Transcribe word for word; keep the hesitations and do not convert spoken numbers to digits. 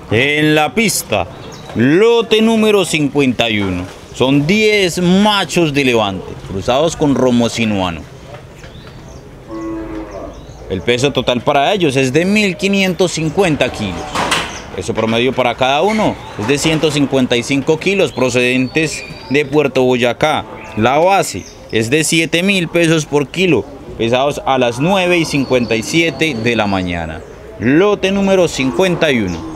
En la pista, lote número cincuenta y uno. Son diez machos de levante, cruzados con romo sinuano. El peso total para ellos es de mil quinientos cincuenta kilos. Peso promedio para cada uno es de ciento cincuenta y cinco kilos procedentes de Puerto Boyacá. La base es de siete mil pesos por kilo, pesados a las nueve y cincuenta y siete de la mañana. Lote número cincuenta y uno.